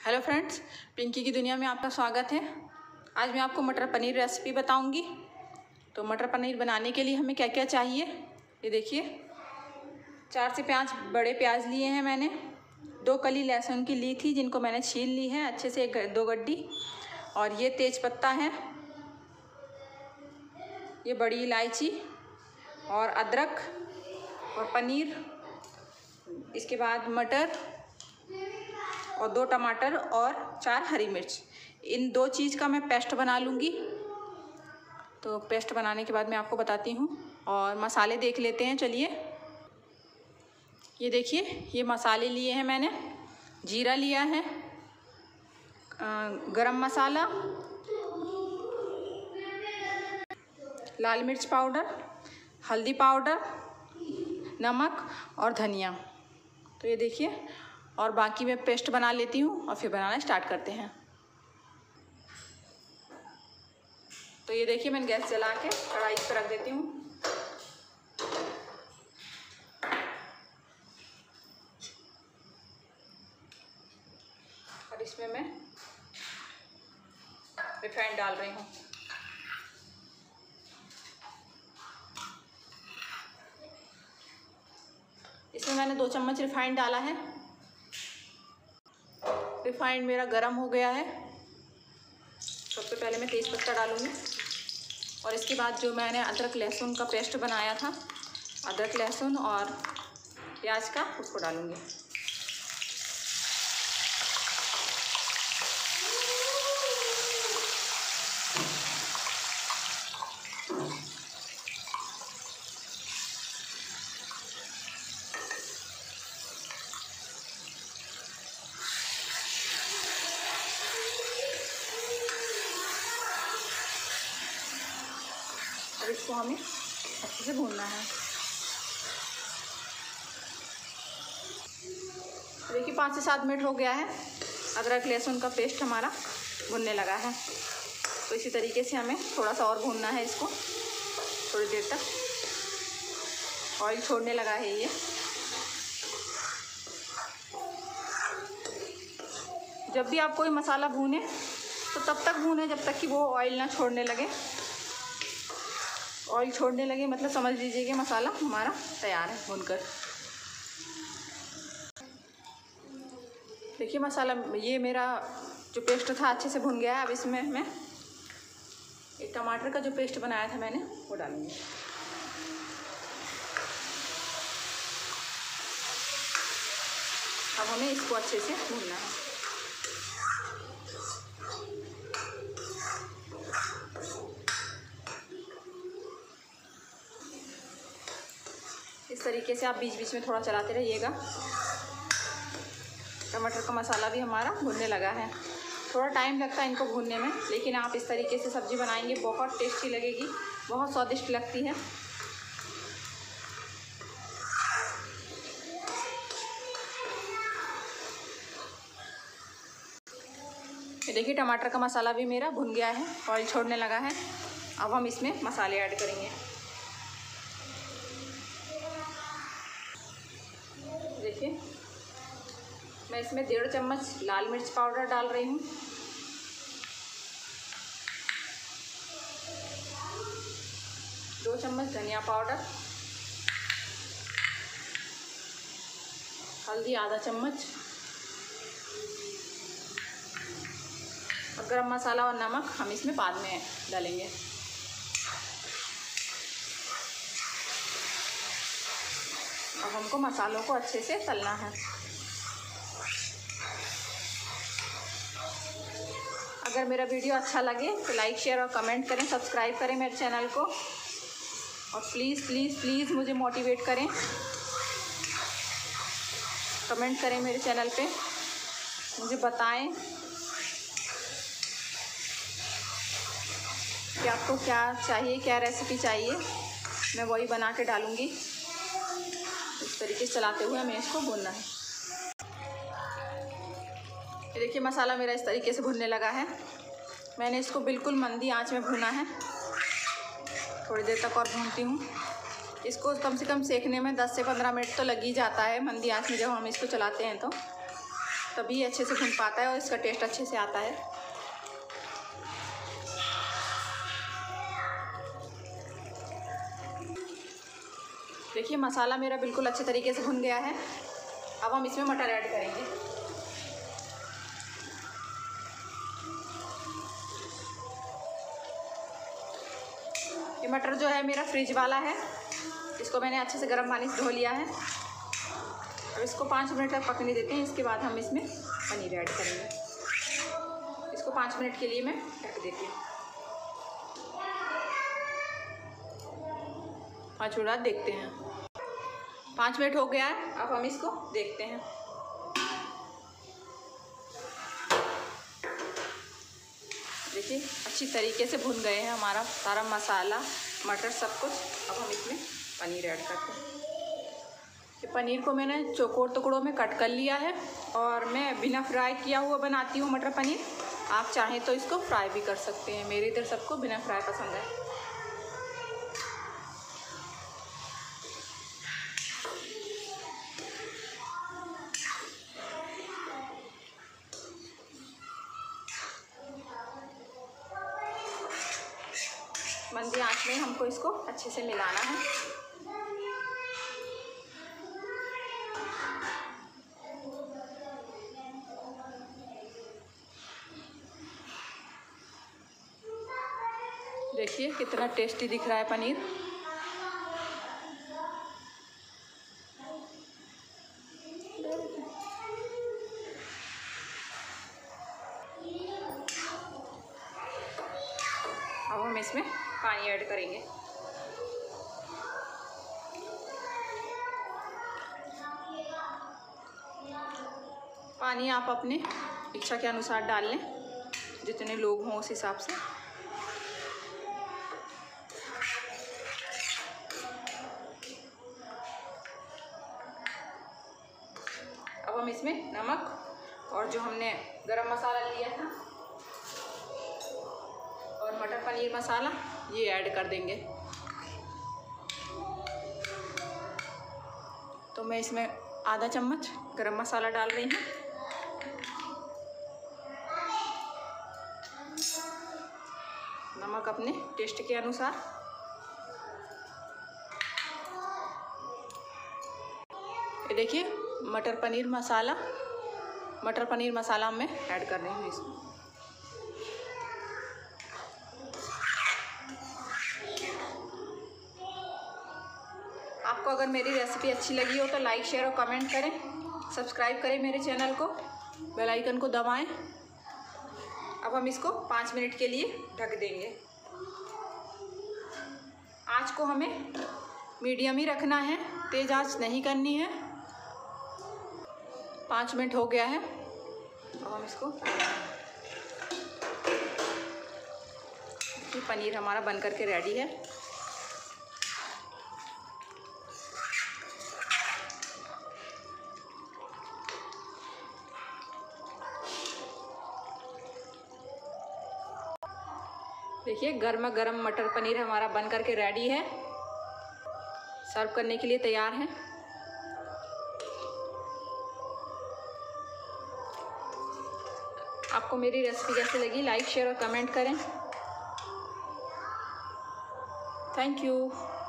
Hello friends, Pinky की दुनिया में आपका स्वागत है। आज मैं आपको मटर पनीर रेसिपी बताऊंगी। तो मटर पनीर बनाने के लिए हमें क्या क्या चाहिए, ये देखिए। 4 से 5 बड़े प्याज लिए हैं मैंने। 2 कली लहसुन की ली थी, जिनको मैंने छील ली है अच्छे से, 2 गड्डी। और ये तेज पत्ता है, ये बड़ी इलायची और अदरक और पनीर। इसके बाद मटर और 2 टमाटर और 4 हरी मिर्च। इन 2 चीज़ का मैं पेस्ट बना लूँगी। तो पेस्ट बनाने के बाद मैं आपको बताती हूँ। और मसाले देख लेते हैं, चलिए। ये देखिए, ये मसाले लिए हैं मैंने। जीरा लिया है, गरम मसाला, लाल मिर्च पाउडर, हल्दी पाउडर, नमक और धनिया। तो ये देखिए, और बाकी मैं पेस्ट बना लेती हूँ और फिर बनाना स्टार्ट करते हैं। तो ये देखिए, मैंने गैस जला के कढ़ाई पर रख देती हूँ। और इसमें मैं रिफाइंड डाल रही हूँ। इसमें मैंने 2 चम्मच रिफाइंड डाला है। रिफाइंड मेरा गरम हो गया है। सबसे पहले मैं तेज पत्ता डालूँगी और इसके बाद जो मैंने अदरक लहसुन का पेस्ट बनाया था, अदरक लहसुन और प्याज का, उसको डालूँगी। और इसको हमें अच्छे से भूनना है। देखिए, 5 से 7 मिनट हो गया है। अदरक लहसुन का पेस्ट हमारा भुनने लगा है। तो इसी तरीके से हमें थोड़ा सा और भूनना है इसको, थोड़ी देर तक। ऑयल छोड़ने लगा है ये। जब भी आप कोई मसाला भूने तो तब तक भूने जब तक कि वो ऑयल ना छोड़ने लगे। ऑयल छोड़ने लगे मतलब समझ लीजिए कि मसाला हमारा तैयार है भूनकर। देखिए, मसाला ये मेरा जो पेस्ट था अच्छे से भुन गया है। अब इसमें मैं एक टमाटर का जो पेस्ट बनाया था मैंने, वो डालूंगी। अब हमें इसको अच्छे से भूनना है। इस तरीके से आप बीच बीच में थोड़ा चलाते रहिएगा। टमाटर का मसाला भी हमारा भुनने लगा है। थोड़ा टाइम लगता है इनको भूनने में, लेकिन आप इस तरीके से सब्ज़ी बनाएंगे, बहुत टेस्टी लगेगी, बहुत स्वादिष्ट लगती है। ये देखिए, टमाटर का मसाला भी मेरा भुन गया है, ऑयल छोड़ने लगा है। अब हम इसमें मसाले ऐड करेंगे। देखिए, मैं इसमें 1.5 चम्मच लाल मिर्च पाउडर डाल रही हूँ। 2 चम्मच धनिया पाउडर, हल्दी आधा चम्मच, और गरम मसाला और नमक हम इसमें बाद में डालेंगे। अब हमको मसालों को अच्छे से तलना है। अगर मेरा वीडियो अच्छा लगे तो लाइक, शेयर और कमेंट करें, सब्सक्राइब करें मेरे चैनल को। और प्लीज़ प्लीज़ प्लीज़ मुझे मोटिवेट करें, कमेंट करें मेरे चैनल पे, मुझे बताएं कि आपको क्या चाहिए, क्या रेसिपी चाहिए, मैं वही बना के डालूँगी। इस तरीके से चलाते हुए हमें इसको भूनना है। ये देखिए, मसाला मेरा इस तरीके से भुनने लगा है। मैंने इसको बिल्कुल मंदी आंच में भुना है। थोड़ी देर तक और भूनती हूँ। इसको कम से कम सेकने में 10 से 15 मिनट तो लग ही जाता है मंदी आंच में, जब हम इसको चलाते हैं तो। तभी अच्छे से भुन पाता है और इसका टेस्ट अच्छे से आता है। देखिए मसाला मेरा बिल्कुल अच्छे तरीके से भुन गया है। अब हम इसमें मटर ऐड करेंगे। ये मटर जो है मेरा फ्रिज वाला है, इसको मैंने अच्छे से गर्म पानी से धो लिया है। अब इसको 5 मिनट तक पकने देते हैं। इसके बाद हम इसमें पनीर ऐड करेंगे। इसको 5 मिनट के लिए मैं ढक देती हूँ। 5 मिनट बाद देखते हैं। 5 मिनट हो गया है, अब हम इसको देखते हैं। देखिए अच्छी तरीके से भुन गए हैं हमारा सारा मसाला, मटर, सब कुछ। अब हम इसमें पनीर ऐड करते हैं। ये पनीर को मैंने चौकोर टुकड़ों में कट कर लिया है और मैं बिना फ्राई किया हुआ बनाती हूँ मटर पनीर। आप चाहें तो इसको फ्राई भी कर सकते हैं। मेरे इधर सबको बिना फ्राई पसंद है। मंदी आंच में हमको इसको अच्छे से मिलाना है। देखिए कितना टेस्टी दिख रहा है पनीर। अब हम इसमें पानी ऐड करेंगे। पानी आप अपने इच्छा के अनुसार डाल लें, जितने लोग हों उस हिसाब से। अब हम इसमें नमक और जो हमने गरम मसाला लिया था और मटर पनीर मसाला ये ऐड कर देंगे। तो मैं इसमें आधा चम्मच गरम मसाला डाल रही हूँ। नमक अपने टेस्ट के अनुसार। ये देखिए मटर पनीर मसाला मैं ऐड कर रही हूँ इसमें। आपको अगर मेरी रेसिपी अच्छी लगी हो तो लाइक, शेयर और कमेंट करें। सब्सक्राइब करें मेरे चैनल को, बेल आइकन को दबाएं। अब हम इसको 5 मिनट के लिए ढक देंगे। आँच को हमें मीडियम ही रखना है, तेज़ आँच नहीं करनी है। 5 मिनट हो गया है। अब हम इसको, पनीर हमारा बन करके रेडी है। देखिए गर्मा गर्म मटर पनीर हमारा बन करके रेडी है। सर्व करने के लिए तैयार है। आपको मेरी रेसिपी कैसी लगी, लाइक, शेयर और कमेंट करें। Thank you.